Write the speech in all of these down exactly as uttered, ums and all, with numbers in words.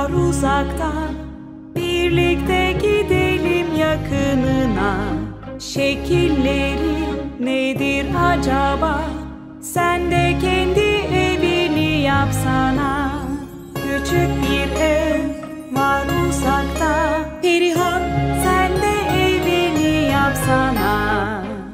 var uzakta. Birlikte gidelim yakınına. Şekilleri nedir acaba? Sen de kendi evini yapsana. Küçük bir ev var uzakta. Perihan, sen de evini yapsana.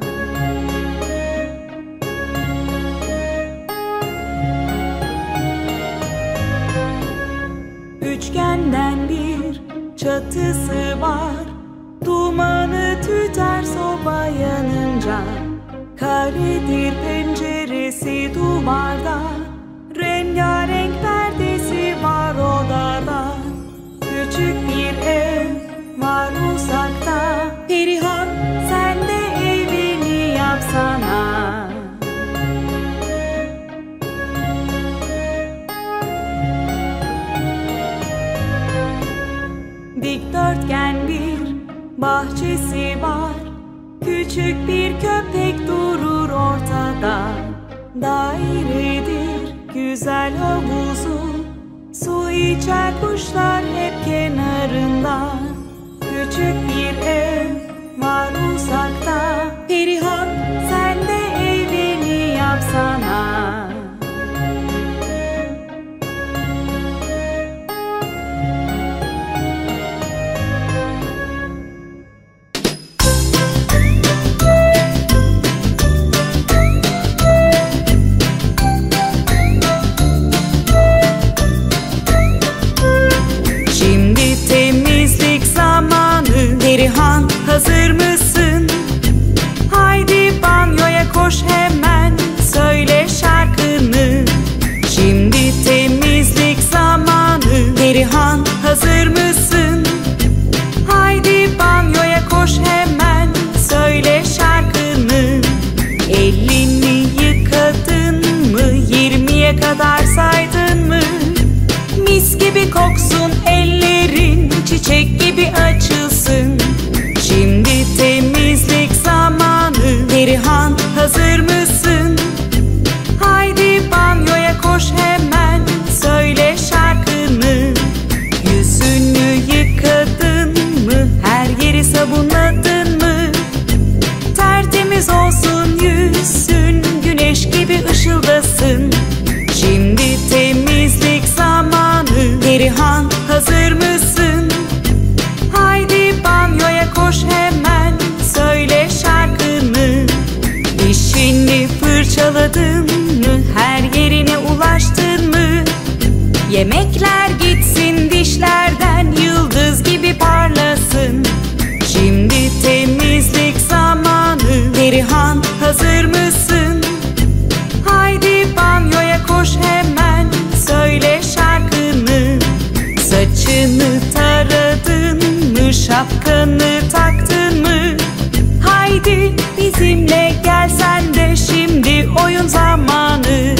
Üçgenden bir çatısı var. Dumanı tüter soba yanınca. Karedir penceresi duvarda. Rengarenk perdesi var odada. Küçük bir ev var uzakta. Perihan, sen de evini yapsana. Dikdörtgen bir bahçesi var. Küçük bir köpek durur ortada. Dairedir güzel havuzu. Su içer kuşlar hep kenarında. Küçük bir ev var uzakta. Perihan, sen de evini yapsana. Perihan, hazır mısın? Haydi banyoya koş hemen, söyle şarkını. Şimdi temizlik zamanı. Perihan, hazır mısın? Haydi banyoya koş hemen, söyle şarkını. Elini yıkadın mı? Yirmiye kadar saydın mı? Mis gibi koksun ellerin, çiçek gibi açılsın. Şimdi temizlik zamanı. Perihan, hazır mısın? Haydi banyoya koş hemen, söyle şarkını. Yüzünü yıkadın mı? Her yeri sabunladın mı? Tertemiz olsun yüzün, güneş gibi ışıldasın. Şimdi temizlik zamanı. Perihan, hazır mısın? Haydi banyoya koş hemen, söyle şarkını. Dişini fırçaladın mı? Her yerine ulaştın mı? Yemekler gitsin dişlerden, yıldız gibi parlasın. Şimdi temizlik zamanı. Perihan, hazır mısın? Haydi banyoya koş hemen, söyle şarkını. Saçını taradın mı? Şapkanı taktın mı? Haydi bizimle gel sen de, şimdi oyun zamanı.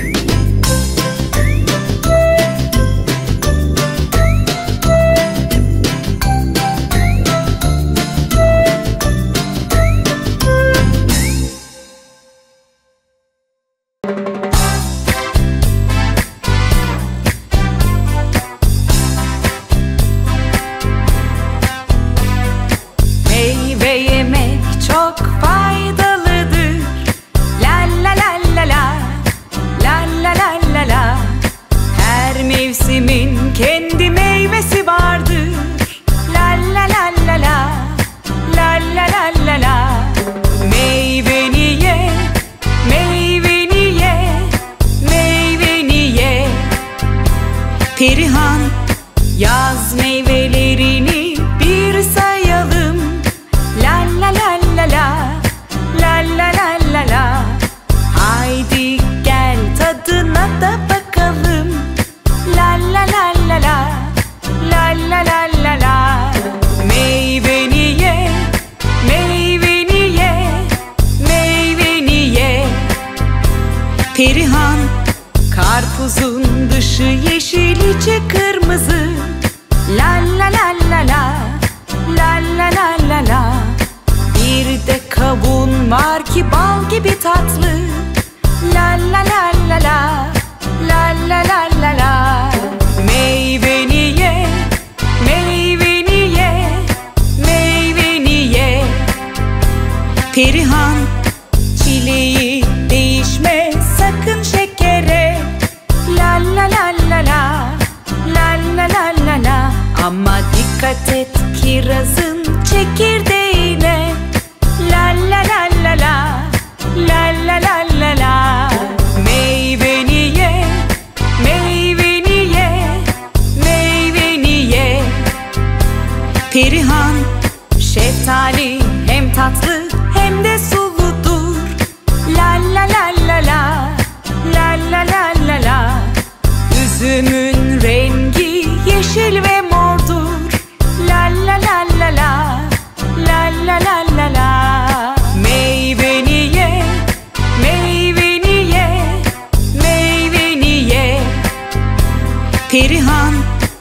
Kendi meyvesi vardır. La la la la la, la la la la la. Meyveni ye, meyveni ye, meyveni ye. Perihan, yaz meyvelerini bir sayalım. La la la la la, la la la la la. Haydi gel tadına da bakalım. La la la la la, la la la la la. Meyveni ye, meyveni ye, meyveni ye. Perihan, karpuzun dışı yeşil içi kırmızı. La la la la la, la Ama dikkat et kirazın çekirdeğine. La la la la la, la la la la la. Meyveni ye, meyveni ye, meyveni ye. Perihan, şeftali hem tatlı hem de suludur. La la la la la, la la la la la. Üzümün rengi yeşil ve mordur. La la la la la, la la la la la. Meyveni ye, meyveni ye, meyveni ye. Perihan.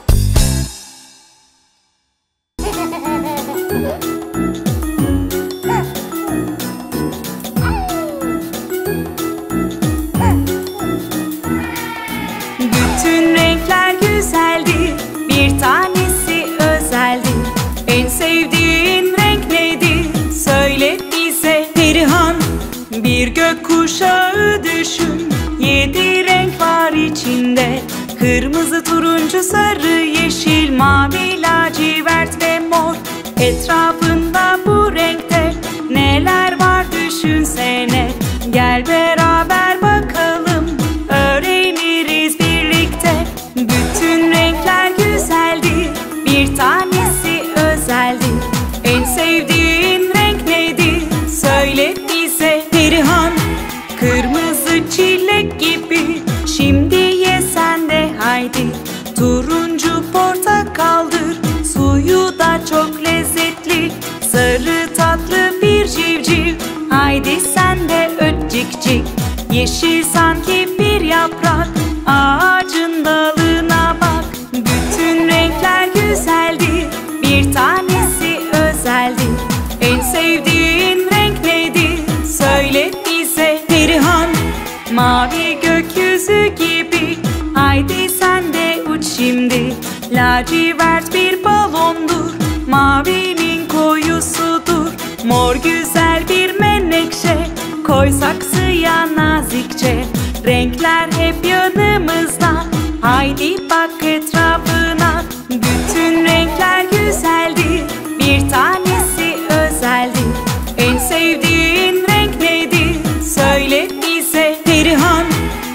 Bütün renkler güzeldir, bir tanesi özeldir. En sevdiğin renk nedir? Söyle bize. Perihan. Bir gökkuşağı düşün, yedi renk var içinde. Kırmızı, turuncu, sarı, yeşil, mavi, lacivert ve mor. Etrafında bu renkte neler var düşünsene. Gel beraber bakalım, öğreniriz birlikte. Bütün renkler güzeldir, bir tanesi özeldir. En sevdiğin renk nedir? Söyle bize. Perihan. Kırmızı çilek gibi, şimdi ye sen de haydi. Turuncu portakaldır, suyu da çok lezzetli. Sarı tatlı bir civciv, haydi sen de öt cik cik. Yeşil sanki bir yaprak, ağacın dalına bak. Bütün renkler güzeldir, bir tanesi özeldir. En sevdiğin renk nedir? Söyle bize. Perihan. Mavi gökyüzü gibi, haydi sen de uç şimdi. Lacivert bir balondur, mavinin koyusudur. Mor güzel bir menekşe, koy saksıya nazikçe. Renkler hep yanımızda, haydi bak etrafına. Bütün renkler güzeldir, bir tanesi özeldir. En sevdiğin renk nedir? Söyle bize. Perihan.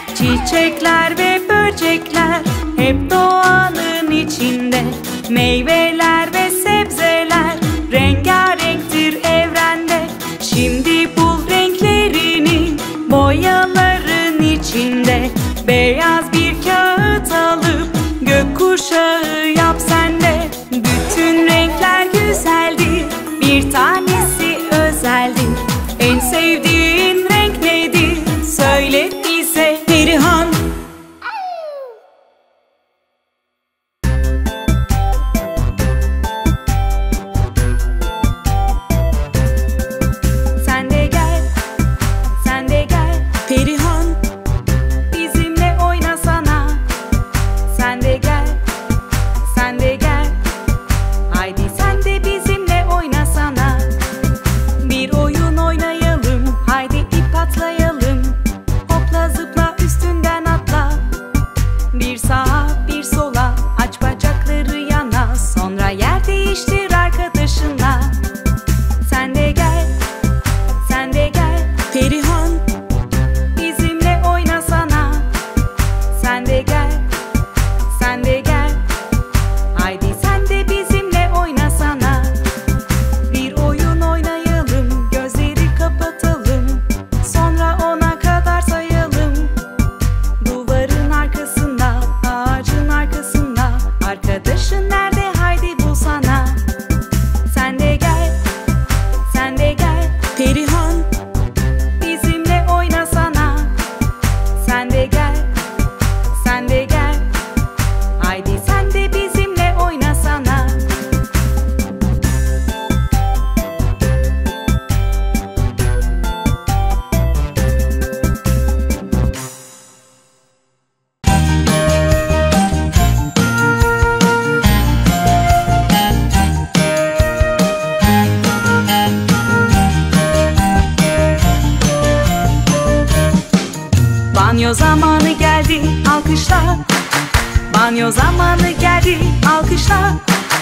Çiçekler ve böcekler hep doğanın içinde. Meyveler ve sebzeler rengarenktir evrende. Şimdi bul renklerini boyaların içinde. Beyaz bir kağıt alıp gökkuşağı yap sen de. Bütün renkler güzeldir, bir tanesi özeldir. En sevdiğin renk nedir? Söyle bize. Perihan. Sen de gel, sen de gel. Perihan. Bizimle oynasana. Sen de gel, sen de gel. Haydi sen de bizimle oynasana. Bir oyun oynayalım, haydi ip atlayalım. Hopla zıpla üstünden atla. Bir sağa bir sola, aç bacakları yana. Sonra yer değiştir arkadaşınla. Sen de gel, sen de gel. Perihan. Bizimle oynasana. Sen de gel, sen de gel. Haydi sen de bizimle oynasana. Bir oyun oynayalım, gözleri kapatalım. Sonra ona kadar sayalım. Duvarın arkasında, ağacın arkasında. Arkadaşın nerede? Haydi bulsana. Sen de gel, sen de gel. Perihan. Bizimle oynasana. Sen de gel, sen de gel. Haydi sen de bizimle oynasana. Banyo zamanı geldi, alkışla. Banyo zamanı geldi, alkışla.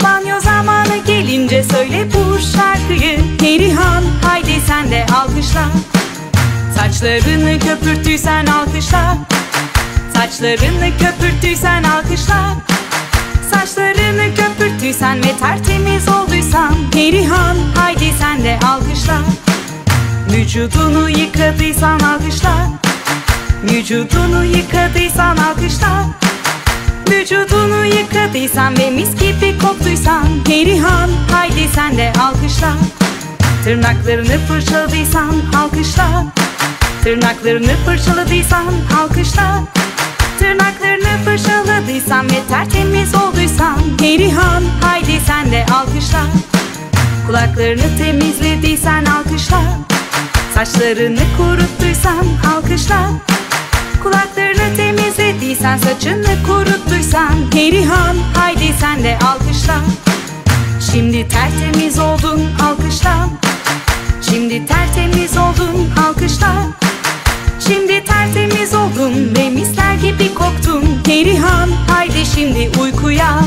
Banyo zamanı gelince söyle bu şarkıyı. Perihan, haydi sen de alkışla. Saçlarını köpürttüysen alkışla. Saçlarını köpürttüysen alkışla. Saçlarını köpürttüysen ve tertemiz olduysan, Perihan, haydi sen de alkışla. Vücudunu yıkadıysan alkışla. Vücudunu yıkadıysan alkışla. Vücudunu yıkadıysan ve mis gibi koktuysan, Perihan, haydi sen de alkışla. Tırnaklarını fırçaladıysan alkışla. Tırnaklarını fırçaladıysan alkışla. Tırnaklarını fırçaladıysan ve tertemiz olduysan, Perihan, haydi sen de alkışla. Kulaklarını temizlediysen alkışla. Saçlarını kuruttuysan alkışla. Kulaklarını temizlediysen, saçını kuruttuysan, Perihan, haydi sen de alkışla. Şimdi tertemiz oldun, alkışla. Şimdi tertemiz oldun, alkışla. Şimdi tertemiz oldun ve misler gibi koktun, Perihan, haydi şimdi uykuya.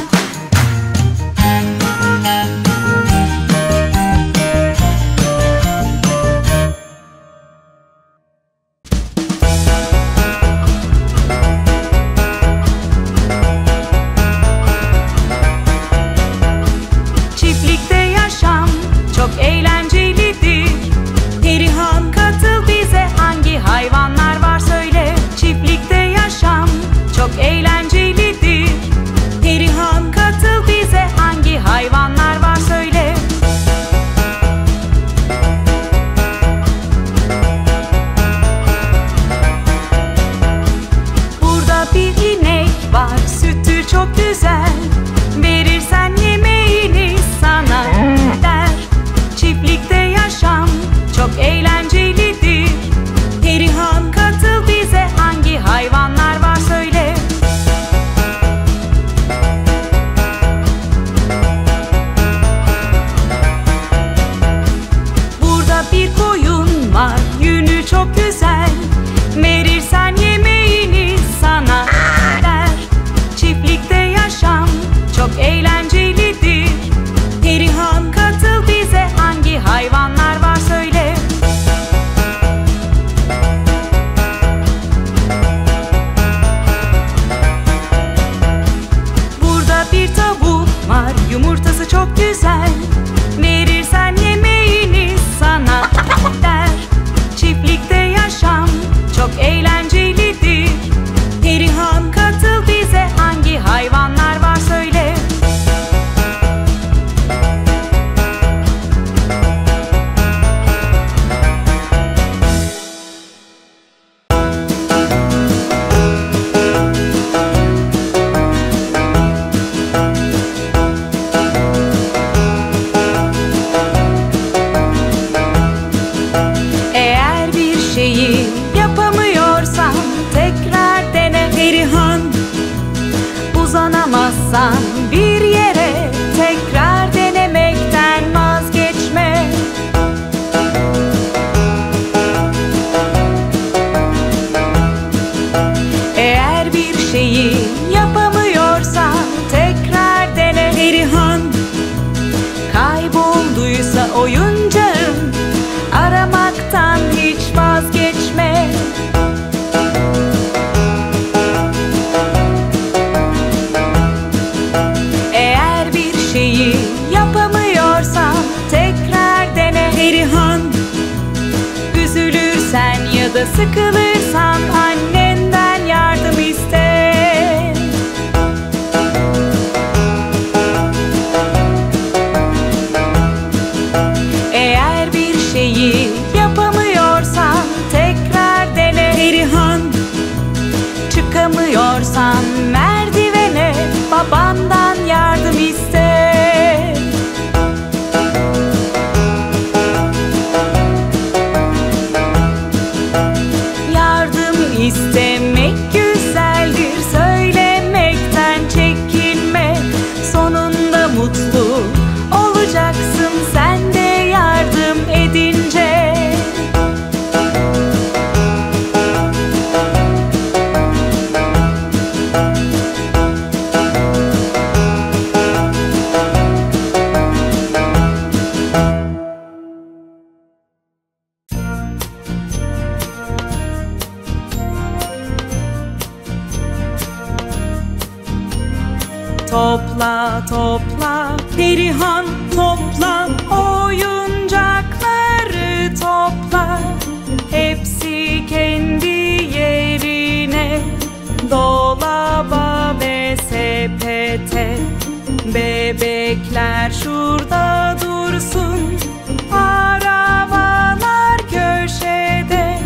Çiftlikte yaşam çok eğlencelidir. Perihan, katıl bize, hangi hayvanlar var söyle. Çiftlikte yaşam çok eğlencelidir. Perihan, katıl bize, hangi hayvanlar var söyle. Burada bir inek var, sütü çok güzel. Verirsen yemeğini sana der. Çiftlikte yaşam çok eğlencelidir. Perihan, katıl bize, hangi hayvanlar var söyle. Burada bir koyun var, yünü çok güzel. Verirsen yemeğini sana der. Çiftlikte yaşam çok eğlencelidir. Perihan, katıl bize, hangi hayvanlar var söyle. Burada bir tavuk var, yumurtası çok güzel. Verirsen yemeğini sana der. Çiftlikte yaşam çok eğlencelidir. Perihan, katıl bize, hangi hayvanlar var söyle. Eğer bir şeyi yapamıyorsan tekrar dene, Perihan. Uzanamazsan bir yere tekrar denemekten vazgeçme. Eğer bir şeyi yapamıyorsan tekrar dene, Perihan. Kaybolduysa oyuncağın, aramaktan hiç vazgeçme. Eğer bir şeyi yapamıyorsan tekrar dene, Perihan. Üzülürsen ya da sıkılırsan annenden yardım iste. Eğer bir şeyi yapamıyorsan tekrar dene, Perihan. Çıkamıyorsan merdivene babandan yardım iste. Yardım Topla topla Perihan topla, oyuncakları topla. Hepsi kendi yerine, dolaba ve sepete. Bebekler şurada dursun, arabalar köşede.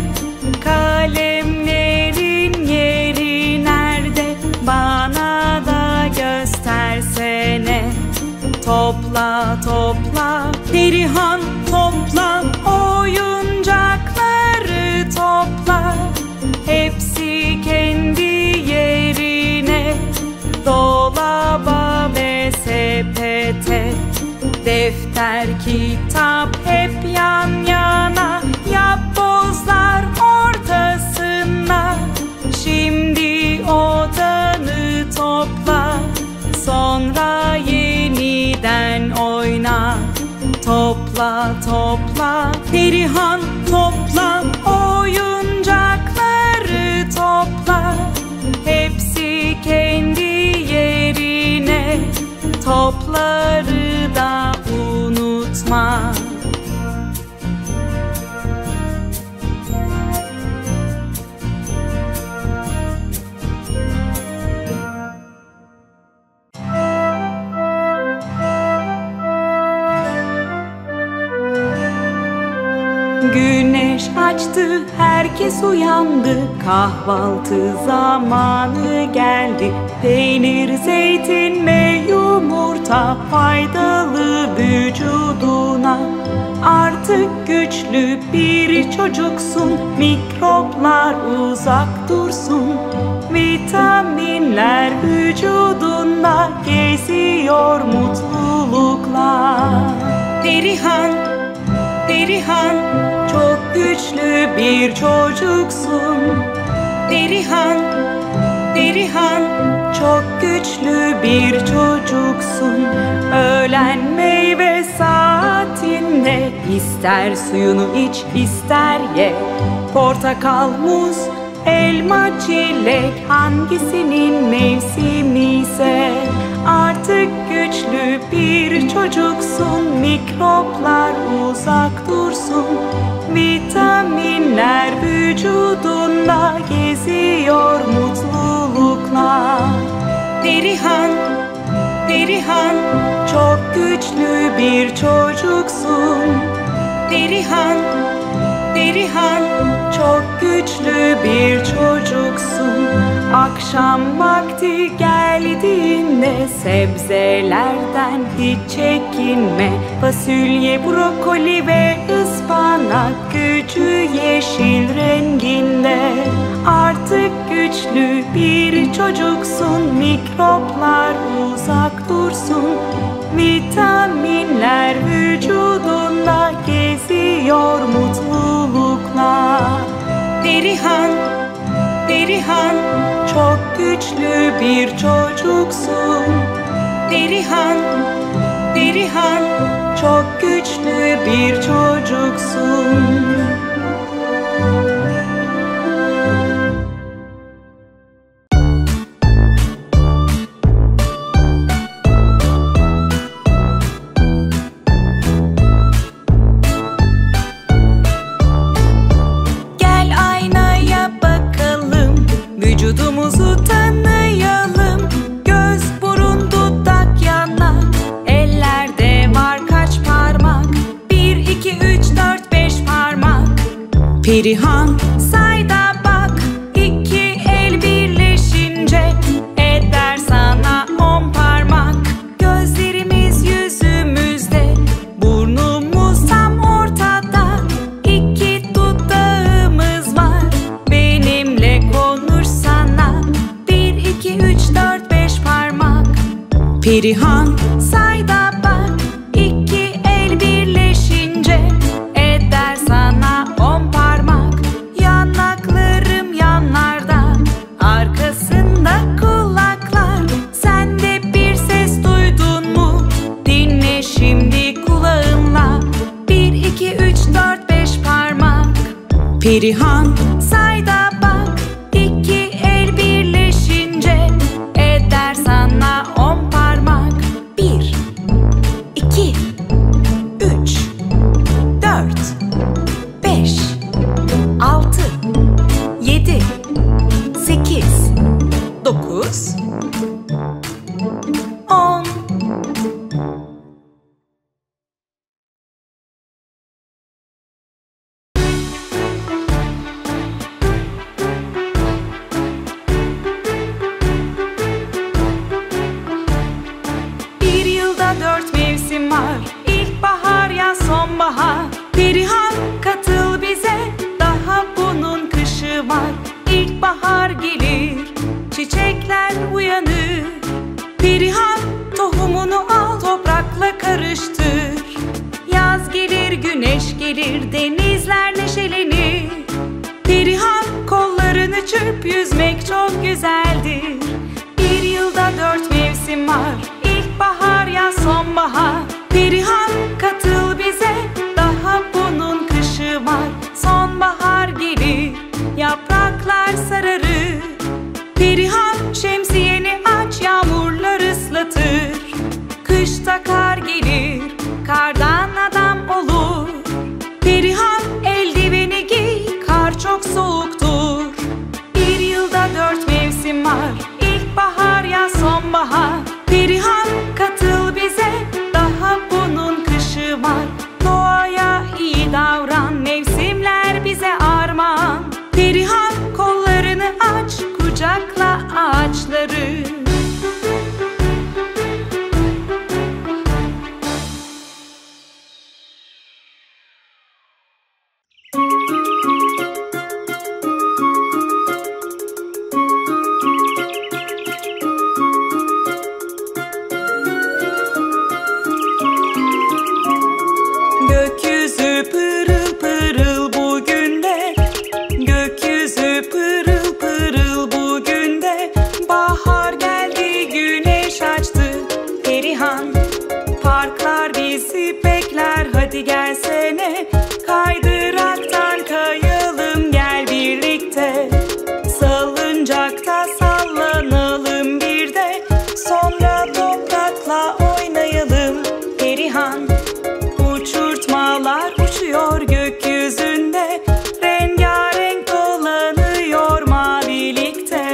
Kalemlerin yeri nerede? Bana da göstersene. Topla topla Perihan topla, oyuncakları topla. Hepsi kendi yerine, dolaba ve sepete. Defter, kitap hep yan yana, yapbozlar ortasına. Şimdi odanı topla, sonra yeniden oyna. Topla topla Perihan topla, oyuncakları topla. Hepsi kendi yerine, topları da unutma. Güneş açtı, herkes uyandı. Kahvaltı zamanı geldi. Peynir, zeytin ve yumurta faydalı vücuduna. Artık güçlü bir çocuksun, mikroplar uzak dursun. Vitaminler vücudunda geziyor mutlulukla. Perihan, Perihan, çok güçlü bir çocuksun. Perihan, Perihan, çok güçlü bir çocuksun. Öğlen meyve saatinde ister suyunu iç, ister ye. Portakal, muz, elma, çilek, hangisinin mevsimi ise. Artık güçlü bir çocuksun, mikroplar uzak dursun. Vitaminler vücudunda geziyor mutlulukla. Perihan, Perihan, çok güçlü bir çocuksun. Perihan, Perihan, çok güçlü bir çocuksun. Akşam vakti geldiğinde sebzelerden hiç çekinme. Fasulye, brokoli ve ıspanak gücü yeşil renginde. Artık güçlü bir çocuksun, mikroplar uzak dursun. Vitaminler vücudunda geziyor mutlulukla. Perihan, Perihan, çok güçlü bir çocuksun. Perihan, Perihan, çok güçlü bir çocuksun. Vücudumuzu tanıyalım. Göz, burun, dudak, yanak. Ellerde var kaç parmak? Bir, iki, üç, dört, beş parmak. Perihan, say da bak. İki el birleşince eder sana on parmak. Gözlerimiz yüzümüzde, burnumuz tam ortada. İki dudağımız var, benimle konuşsana. Bir, iki, üç, dört, beş parmak. Perihan, say da bak. İki el birleşince eder sana on parmak. Yanaklarım yanlarda, arkasında kulaklar. Sen de bir ses duydun mu? Dinle şimdi kulağınla. Bir, iki, üç, dört, beş parmak. Perihan, say da bak. İki el birleşince eder sana on parmak. gelir, denizler neşelenir. Perihan kollarını çırp, yüzmek çok güzeldir. Bir yılda dört mevsim var, ilkbahar, yaz, sonbahar. Perihan katıl bize, daha bunun kışı var. Sonbahar gelir, yapraklar sararır. Perihan şemsiyeni aç, yağmurlar ıslatır. Kışta kar gelir, kardan adam olur. Perihan eldiveni giy, kar çok soğuktur. Bir yılda dört mevsim var, ilkbahar, yaz, sonbahar. Perihan katıl bize, daha bunun kışı var. Doğaya iyi davran, mevsimler bize armağan. Perihan kollarını aç, kucakla ağaçları. Gökyüzü pırıl pırıl bugün de, gökyüzü pırıl pırıl bugün de. Bahar geldi, güneş açtı. Perihan parklar bizi bekler, hadi gelsene. Kaydıraktan kayalım, gel birlikte. Salıncakta sallanalım bir de, sonra toprakla oynayalım. Perihan uçurtmalar uçuyor gökyüzünde, rengarenk dolanıyor mavilikte.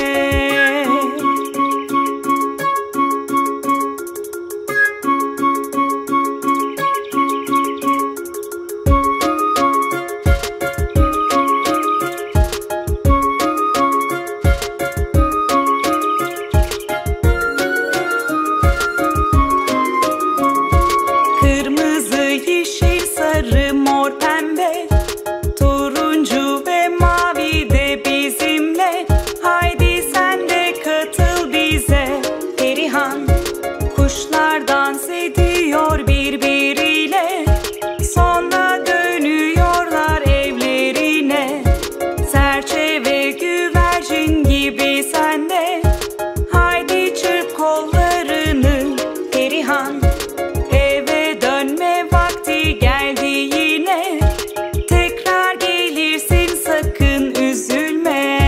Kırmızı, yeşil, sarı, mor, pembe, turuncu ve mavi de bizimle. Haydi sen de katıl bize. Perihan kuşlar dans ediyor birbiriyle, sonra dönüyorlar evlerine. Serçe ve güvercin gibi sen de, haydi çırp kollarını. Perihan eve dönme vakti geldi yine, tekrar gelirsin, sakın üzülme.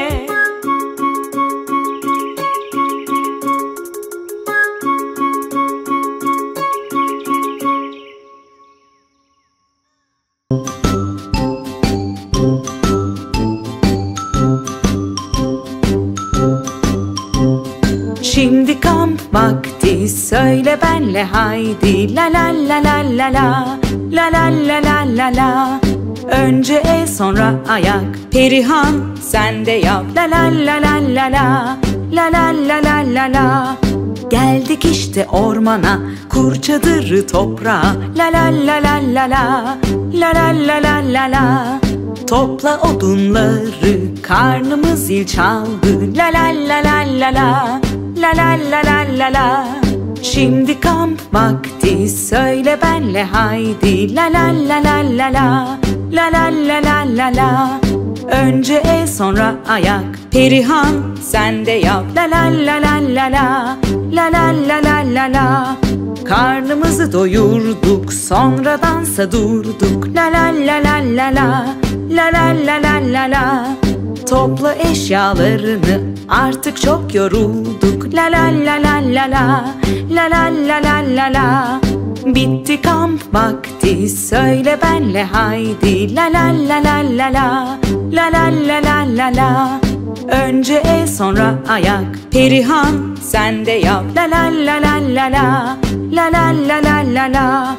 Şimdi kamp vakti, söyle benle haydi. La la la la la la, la la la la la la. Önce el, sonra ayak, Perihan sen de yap. La la la la la la, la la la la la la. Geldik işte ormana, kur çadırı toprağa. La la la la la la, la la la la la la. Topla odunları, karnımız zil çaldı. La la la la la la, la la la la la la. Şimdi kamp vakti, söyle benle haydi. La la la la la la, la la la la la la. Önce el, sonra ayak, Perihan sen de yap. La la la la la la, la la la la la la. Karnımızı doyurduk, sonra dansa durduk. La la la la la la, la la la la la la. Topla eşyalarını, artık çok yorulduk. La la la la la la, la la la la la la. Bitti kamp vakti, söyle benle haydi. La la la la la la, la la la la la la. Önce el, sonra ayak, Perihan sen de yap. La la la la la la, la la la la la la.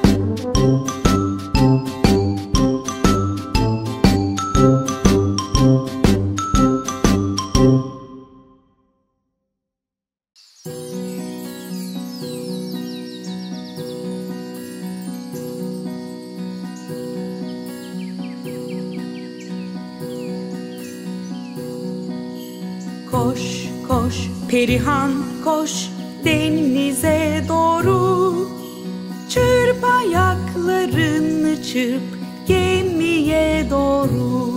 Koş koş Perihan koş denize doğru. Çırp ayaklarını çırp, gemiye doğru.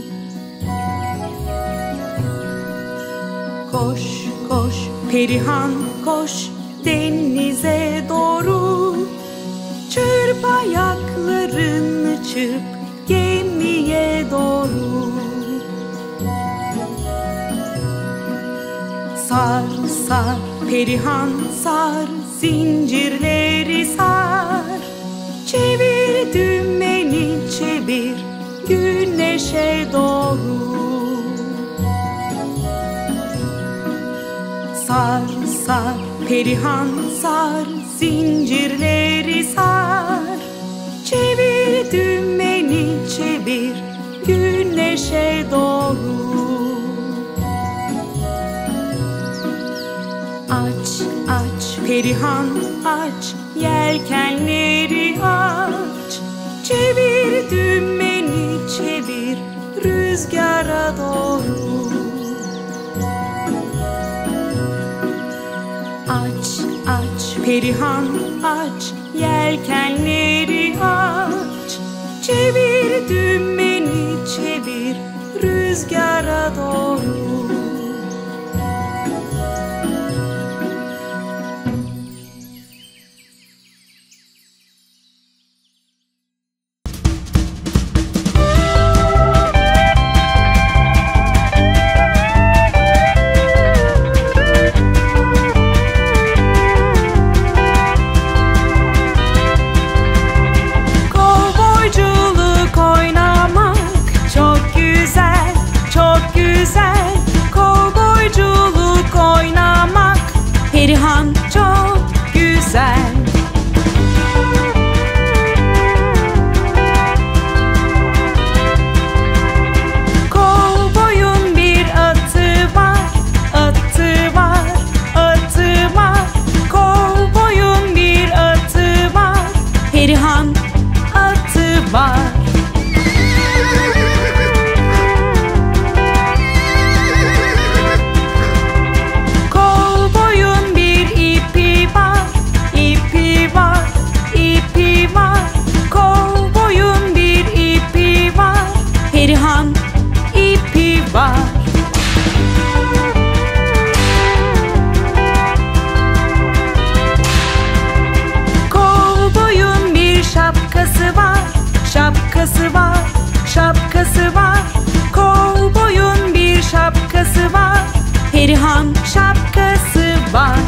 Koş koş Perihan koş denize doğru. Çırp ayaklarını çırp gemiye doğru. Sar sar Perihan sar zincirleri sar. Çevir dümeni çevir güneşe doğru. Sar sar Perihan sar zincirleri sar. Çevir dümeni çevir güneşe doğru. Aç aç Perihan aç yelkenleri aç. Çevir dümeni çevir rüzgara doğru. Aç aç Perihan aç yelkenleri aç. Çevir dümeni çevir rüzgara doğru. Perihan çok güzel. Kovboyun bir atı var, atı var, atı var. Kovboyun bir atı var, Perihan atı var. Perihan ipi var. Kovboyun bir şapkası var, şapkası var, şapkası var. Kovboyun bir şapkası var, Perihan şapkası var.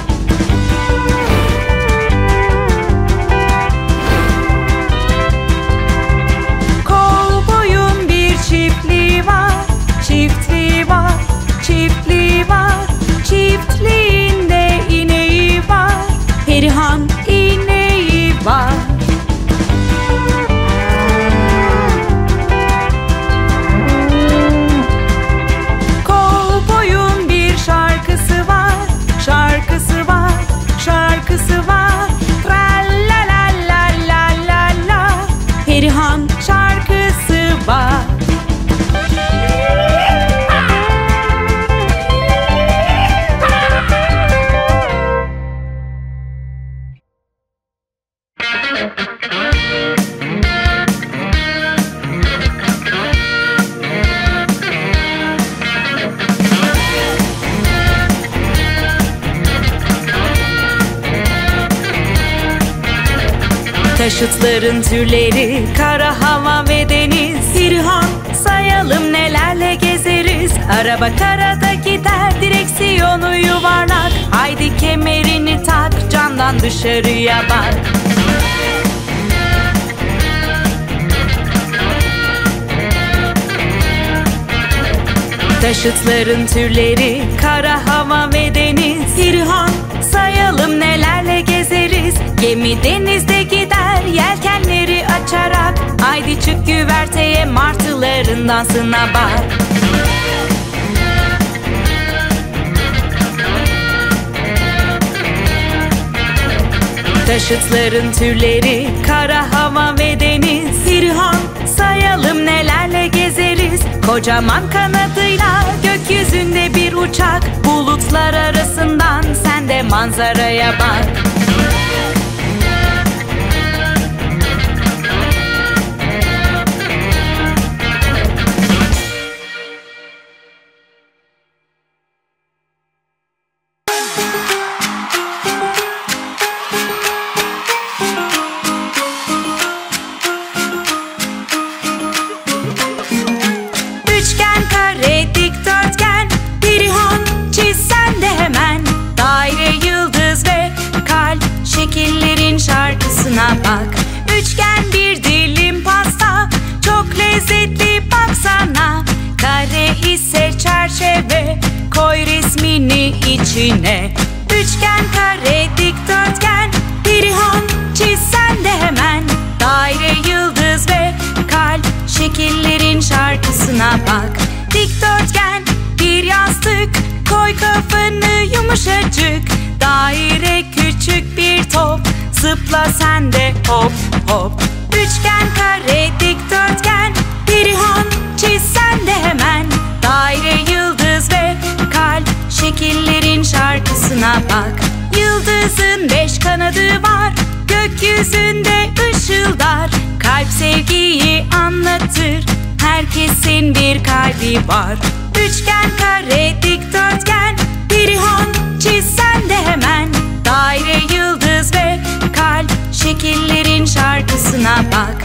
Çiftliği var, çiftliği var, çiftliği var. Çiftliğinde ineği var, Perihan ineği var. Kovboyun bir şarkısı var, şarkısı var, şarkısı var. Tra la la la la la la, Perihan şarkısı var. Taşıtların türleri, kara, hava ve deniz. Perihan sayalım nelerle gezeriz. Araba karada gider, direksiyonu yuvarlak. Haydi kemerini tak, camdan dışarıya bak. Taşıtların türleri, kara, hava ve deniz. Perihan sayalım nelerle gezeriz. Gemi denizde gider, yelkenleri açarak. Haydi çık güverteye, martıların dansına bak. Taşıtların türleri, kara, hava ve deniz. Perihan sayalım nelerle gezeriz. Kocaman kanadıyla gökyüzünde bir uçak. Bulutlar arasından sen de manzaraya bak. şekillerin şarkısına bak. Üçgen bir dilim pasta, çok lezzetli baksana. Kare ise çerçeve, koy resmini içine. Üçgen, kare, dikdörtgen, Perihan çiz sen de hemen. Daire, yıldız ve kalp, şekillerin şarkısına bak. Dikdörtgen bir yastık, koy kafanı yumuşacık. Daire küçük bir top, zıpla sen de hop hop. Üçgen, kare, dikdörtgen, Perihan çiz sen de hemen. Daire, yıldız ve kalp, şekillerin şarkısına bak. Yıldızın beş kanadı var, gökyüzünde ışıldar. Kalp sevgiyi anlatır, herkesin bir kalbi var. Üçgen, kare, dikdörtgen, Perihan çiz sen de hemen. Daire, yıldız ve kalp, şekillerin şarkısına bak.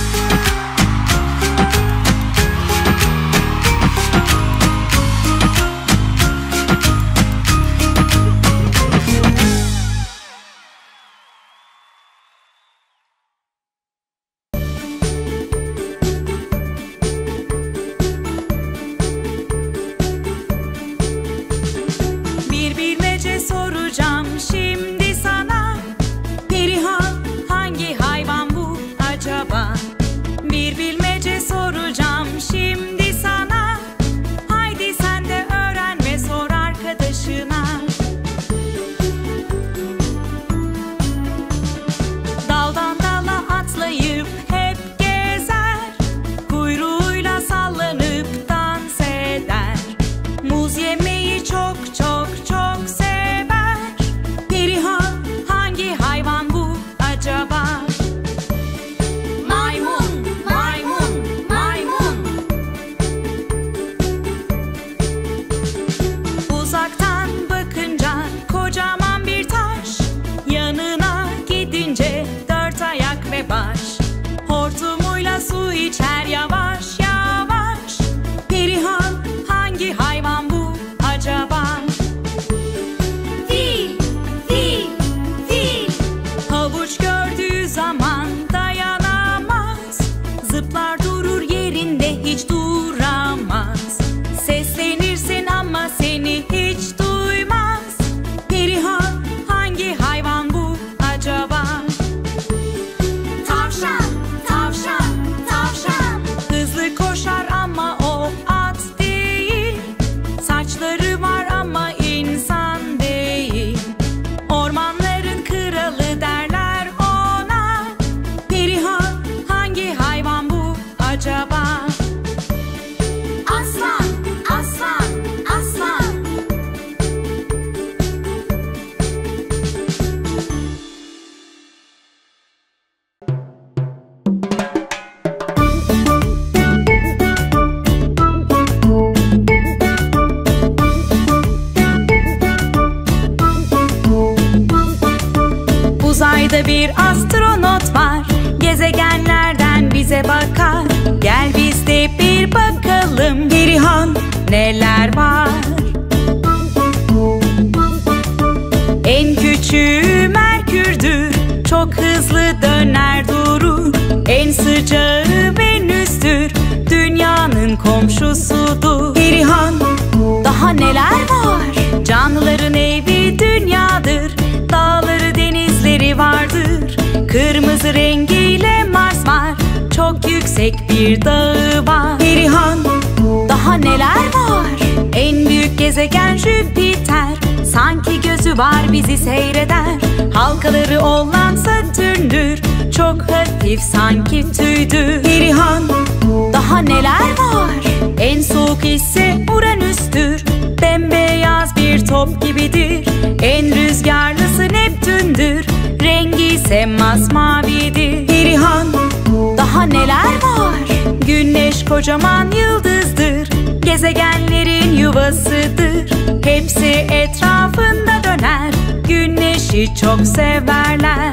Uzayda bir astronot var, gezegenlerden bize bakar. Gel biz de bir bakalım, Perihan neler var. En küçüğü Merkür'dür, çok hızlı döner durur. En sıcağı Venüs'tür, dünyanın komşusudur. Perihan daha neler var? Canlıların evi dünyadır, dağları denizleri vardır. Kırmızı rengiyle Mars var, çok yüksek bir dağı var. Perihan daha neler var? En büyük gezegen Jüpiter, sanki gözü var bizi seyreder. Halkaları olan Satürn'dür, çok hafif sanki tüydür. Perihan daha neler var? En soğuk ise Uranüs'tür, bembeyaz bir top gibidir. En rüzgarlısı Neptün'dür, rengi ise masmavidir. Perihan daha neler var? Güneş kocaman yıldızdır, gezegenlerin yuvasıdır. Hepsi etrafında döner, güneşi çok severler.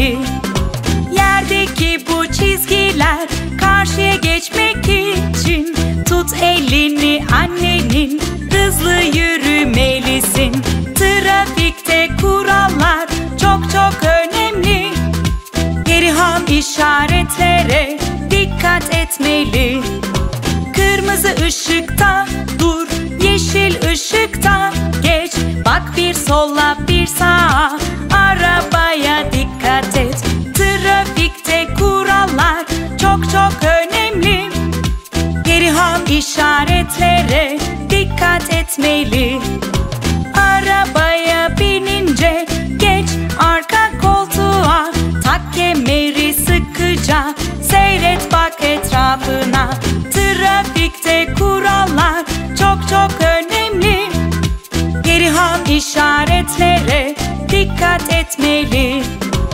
etmeli. Yerdeki bu çizgiler karşıya geçmek için. Tut elini annenin, hızlı yürümelisin. Trafikte kurallar çok çok önemli. Perihan işaretlere dikkat etmeli. Kırmızı ışıkta dur, yeşil ışıkta geç. Bak bir sola bir sağa, arabaya dikkat et. Trafikte kurallar çok çok önemli. Perihan işaretlere dikkat etmeli. Arabaya binince geç arka koltuğa. Tak kemeri sıkıca, seyret bak etrafına. Trafikte kurallar çok çok önemli. Perihan işaretlere dikkat etmeli.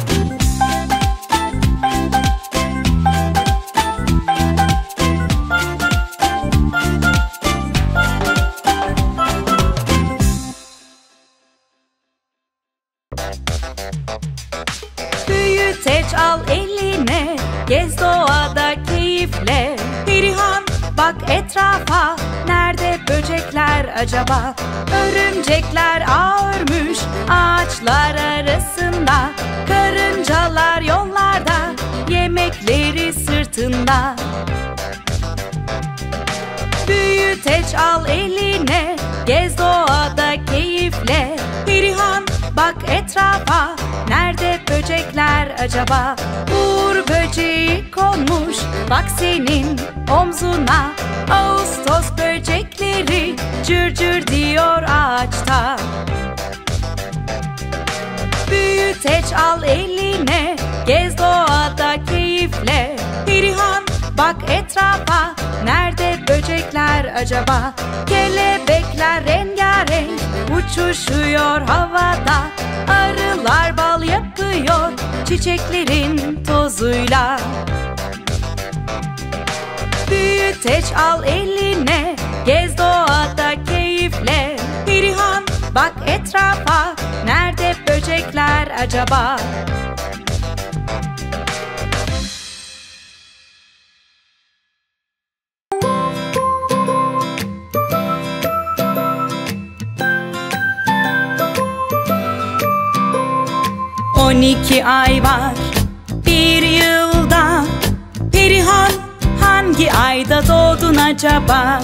Büyüteç al eline, gez doğada keyifle. Perihan bak etrafa, nerede böcekler acaba? Örümcekler ağ örmüş ağaçlar arasında. Karıncalar yollarda, yemekleri sırtında. Büyüteç al eline, gez doğada keyifle. Perihan bak etrafa, nerede böcekler acaba? Uğur böceği konmuş bak senin omzuna. Ağustos böcekleri cır cır diyor ağaçta. Büyüteç al eline, gez doğada keyifle. Perihan bak etrafa, nerede böcekler acaba? Kelebekler rengarenk uçuşuyor havada. Arılar bal yapıyor çiçeklerin tozuyla. Büyüteç al eline, gez doğada keyifle. Perihan bak etrafa, nerede böcekler acaba? On iki ay var bir yılda. Perihan hangi ayda doğdun acaba?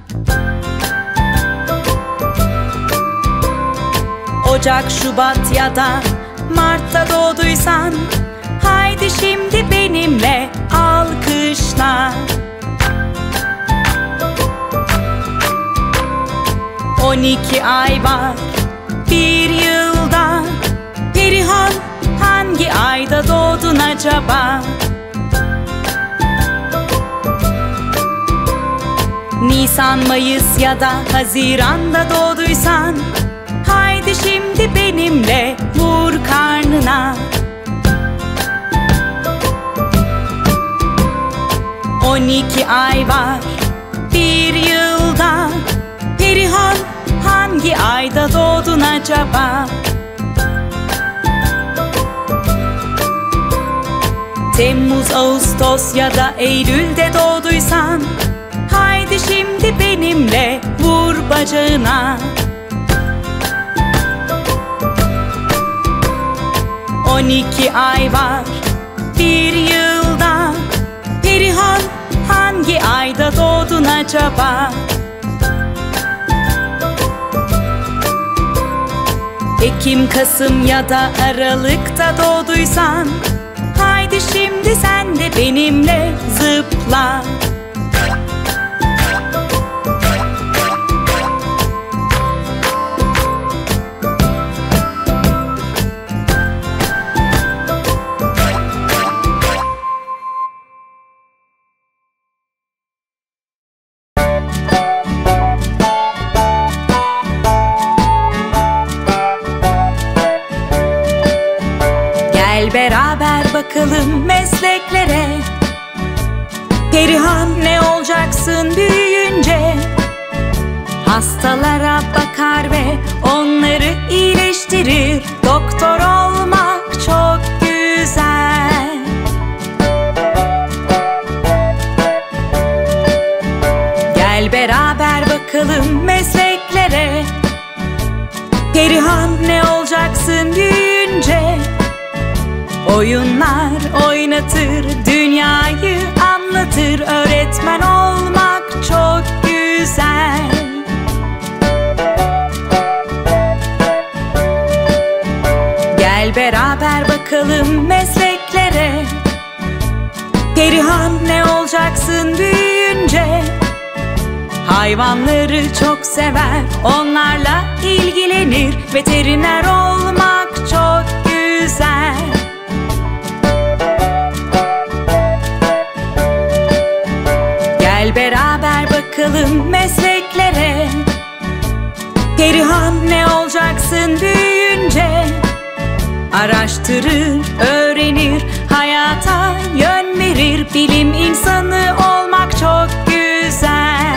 Ocak, Şubat ya da Mart'ta doğduysan, haydi şimdi benimle alkışla. On iki ay var bir yılda. Perihan hangi ayda doğdun acaba? Nisan, Mayıs ya da Haziran'da doğduysan, haydi şimdi benimle vur karnına. On iki ay var bir yılda. Perihan hangi ayda doğdun acaba? Temmuz, Ağustos ya da Eylül'de doğduysan, haydi şimdi benimle vur bacağına. On iki ay var bir yılda. Perihan hangi ayda doğdun acaba? Ekim, Kasım ya da Aralık'ta doğduysan, haydi şimdi sen de benimle zıpla. Beraber bakalım mesleklere. Perihan ne olacaksın büyüyünce? Hastalara bakar ve onları iyileştirir. Doktor olmak çok güzel. beraber bakalım mesleklere. Perihan ne olacaksın büyüyünce? Oyunlar oynatır, dünyayı anlatır. Öğretmen olmak çok güzel. Gel beraber bakalım mesleklere. Perihan ne olacaksın büyüyünce? Hayvanları çok sever, onlarla ilgilenir. Veteriner olmak çok güzel. Gel beraber bakalım mesleklere. Perihan ne olacaksın büyüyünce? Araştırır, öğrenir, hayata yön verir. Bilim insanı olmak çok güzel.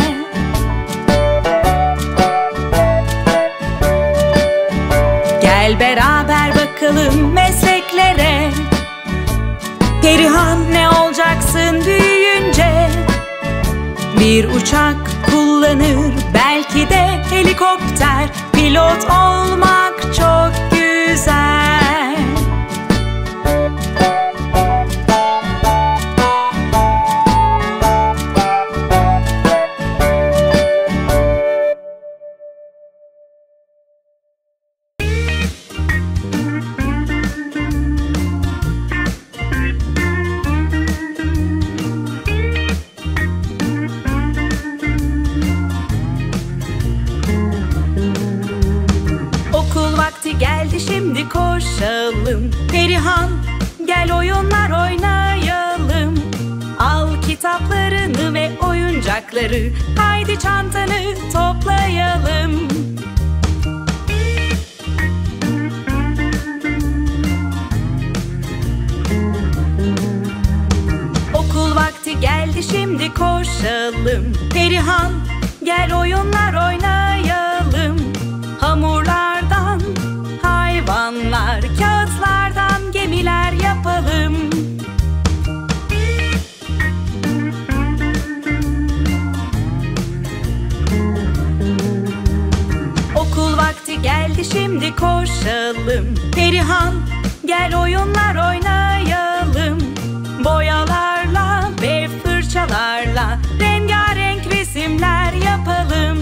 Gel beraber bakalım mesleklere. Perihan ne olacaksın büyüyünce? Bir uçak kullanır, belki de helikopter. Pilot olmak çok güzel. Geldi şimdi koşalım. Perihan gel oyunlar oynayalım. Al kitaplarını ve oyuncakları. Haydi çantanı toplayalım. Okul vakti geldi şimdi koşalım. Perihan gel oyunlar oynayalım. Hamurlardan hayvanlar, kağıtlardan gemiler yapalım. Okul vakti geldi şimdi koşalım. Perihan gel oyunlar oynayalım. Boyalarla ve fırçalarla rengarenk resimler yapalım.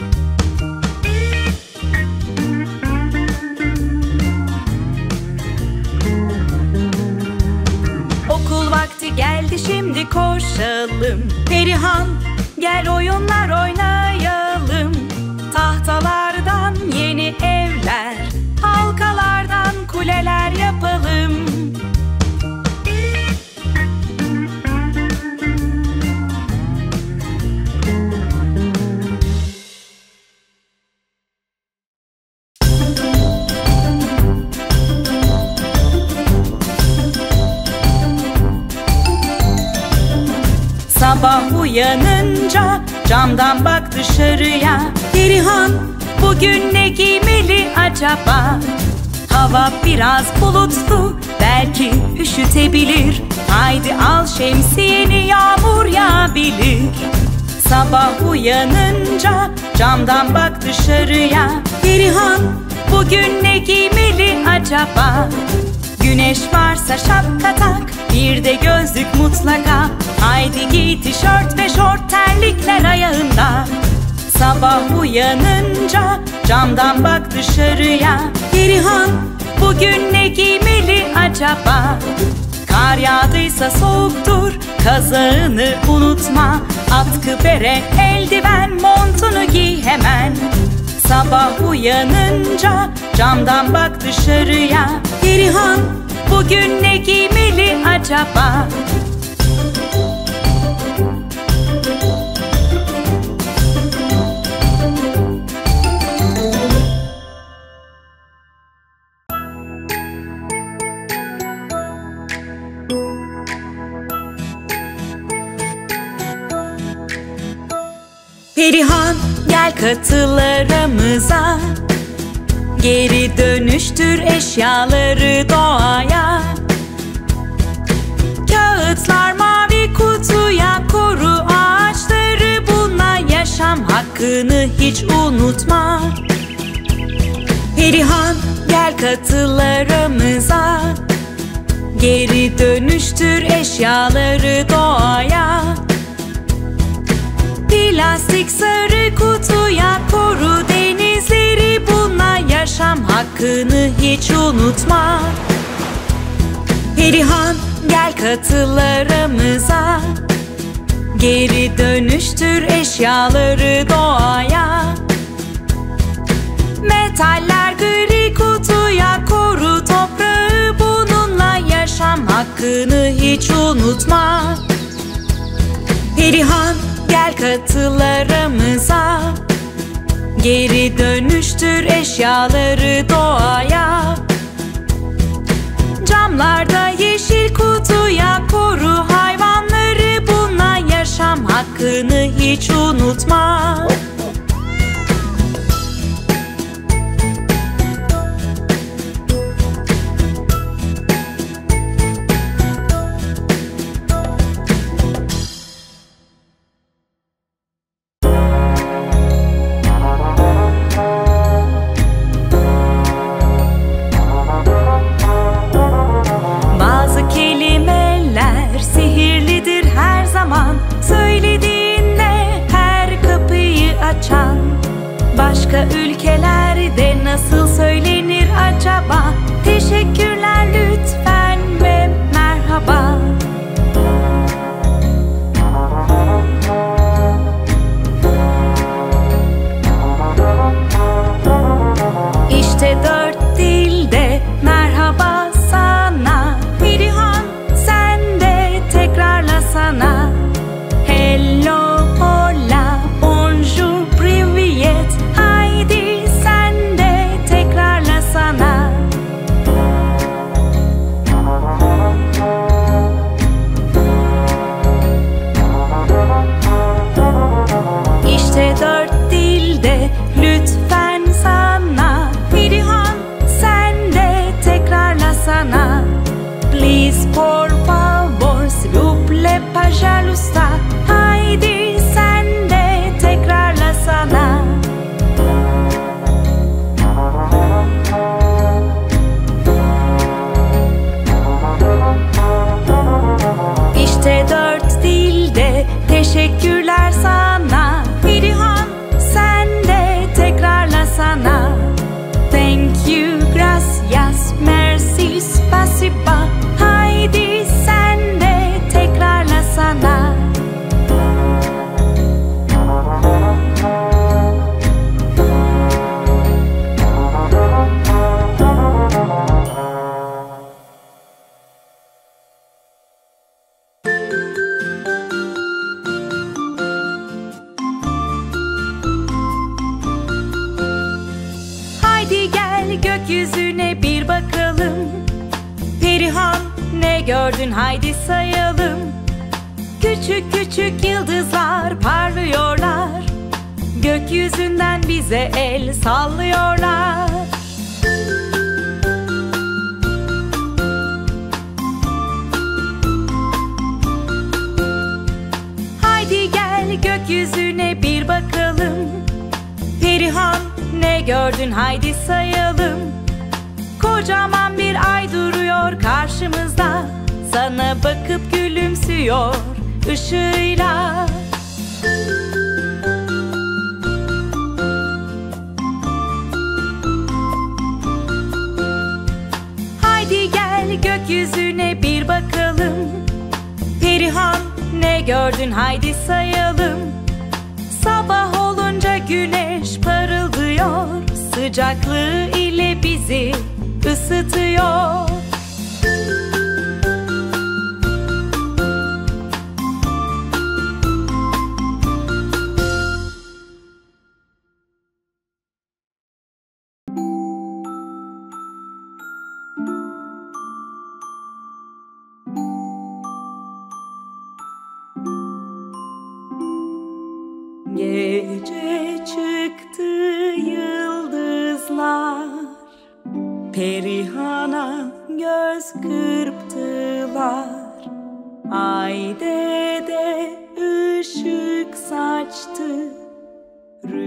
Okul vakti geldi şimdi koşalım. Perihan gel oyunlar oynayalım. Tahtalardan yeni evler, halkalardan kuleler yapalım. Sabah uyanınca camdan bak dışarıya. Perihan bugün ne giymeli acaba? Hava biraz bulutlu, belki üşütebilir. Haydi al şemsiyeni, yağmur yağabilir. Sabah uyanınca camdan bak dışarıya. Perihan bugün ne giymeli acaba? Güneş varsa şapka tak, bir de gözlük mutlaka. Haydi giy tişört ve şort, terlikler ayağında. Sabah uyanınca camdan bak dışarıya. Perihan bugün ne giymeli acaba? Kar yağdıysa soğuktur, kazağını unutma. Atkı, bere, eldiven, montunu giy hemen. Sabah uyanınca camdan bak dışarıya. Perihan bugün ne giymeli acaba? Perihan gel katıl aramıza. Geri dönüştür eşyaları doğaya. Kağıtlar mavi kutuya, koru ağaçları bununla yaşa. hakkını hiç unutma. Perihan gel katıl aramıza, geri dönüştür eşyaları doğaya. Plastik sarı kutuya koru denizleri, bununla yaşam hakkını hiç unutma. Perihan gel katıl aramıza, geri dönüştür eşyaları doğaya. Metaller gri kutuya koru toprağı, bununla yaşam hakkını hiç unutma. Perihan gel katıl aramıza, geri dönüştür eşyaları doğaya. Camlarda yeşil kutuya koru hayvanları, bununla yaşam hakkını hiç unutma. Başka ülkelerde nasıl söylenir acaba? Teşekkürler lütfen ve merhaba. İşte dört dilde merhaba sana. Perihan sen de tekrarla sana. Hello, hola, bonjour, privyet. Haydi sen de tekrarla sana. İşte dört dilde lütfen sana. Perihan sen de tekrarla sana. Please, por favor, s'il vous plaît, pas jalousta. Haydi sen de tekrarla sana. İşte dört dilde teşekkürler sana. Perihan sen de tekrarla sana. Thank you, gracias, merci, spasiba. Haydi sen de tekrarla sana. Haydi gel gökyüzüne bir bakalım. Perihan ne gördün haydi sayalım. Küçük küçük yıldızlar parlıyorlar. Gökyüzünden bize el sallıyorlar. Haydi gel gökyüzüne bir bakalım. Perihan ne gördün haydi sayalım. Kocaman bir ay duruyor karşımızda. Sana bakıp gülümsüyor ışığıyla. Haydi gel gökyüzüne bir bakalım. Perihan ne gördün haydi sayalım. Sabah olunca güneş parıldıyor. Sıcaklığı ile bizi ısıtıyor. Gece çıktı yıldızlar, Perihan'a göz kırptılar. Ayde de ışık saçtı,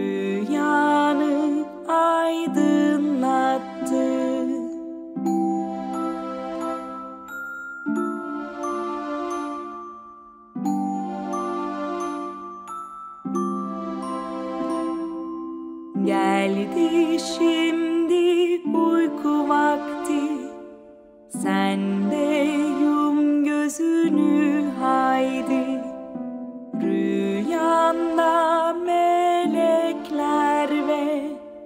Geldi şimdi uyku vakti, sen de yum gözünü haydi. Rüyanda melekler ve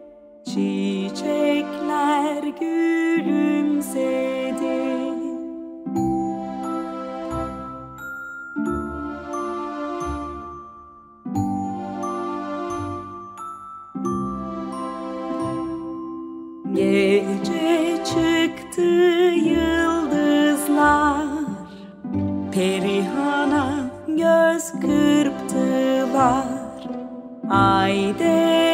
çiçekler gülümsedi. Gece çıktı yıldızlar, Perihan'a göz kırptılar. Ay de